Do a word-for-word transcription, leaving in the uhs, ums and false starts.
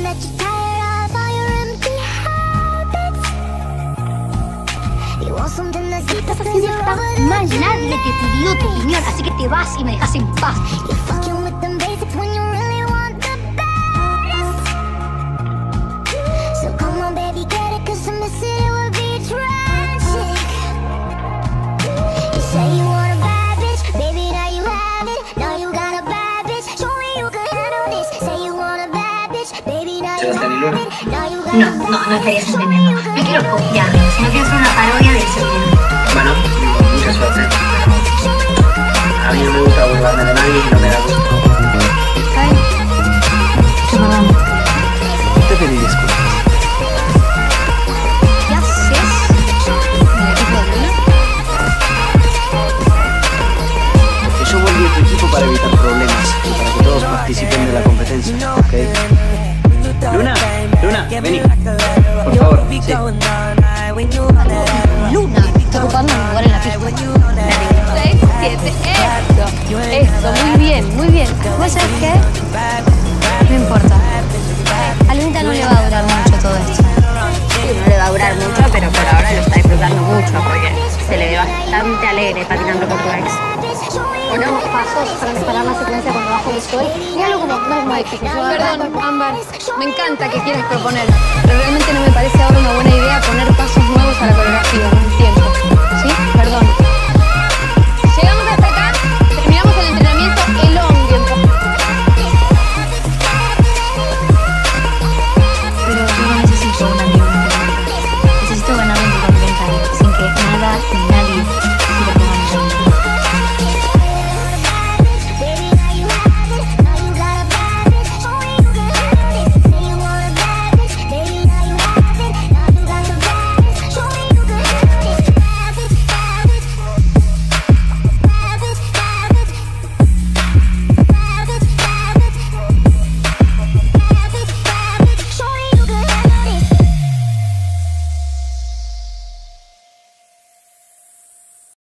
¿Qué estás haciendo? Está mal. Nadie te pidió tu opinión, así que te vas y me dejas en paz. No, no, no estarías entendiendo. No quiero copiarlo, sino quiero hacer una parodia del Soy Luna. Bueno, mucha suerte. A mí no me gusta burlarme de nadie y no me da gusto. ¿Está bien? Yo perdón. Te pedí disculpas. ¿Qué haces en el equipo de Luna? Que yo volví a tu equipo para evitar problemas y para que todos participen de la competencia, ¿ok? Luna, Luna, vení. Por favor, sí. Luna está ocupando un lugar en la pista. seis, siete, eso. Eso, muy bien, muy bien. ¿Vos sabés qué? No importa. A Lunita no le va a durar mucho todo esto. Sí, no le va a durar mucho, pero por ahora lo está disfrutando mucho porque se le ve bastante alegre patinando con tu ex. Ponemos pasos para preparar la secuencia cuando bajo el sol y algo como más mágico. Perdón, Ambar, me encanta que quieras proponer, pero realmente no me parece ahora una buena idea poner pasos nuevos a la coreografía en un tiempo. ¿Sí? Perdón.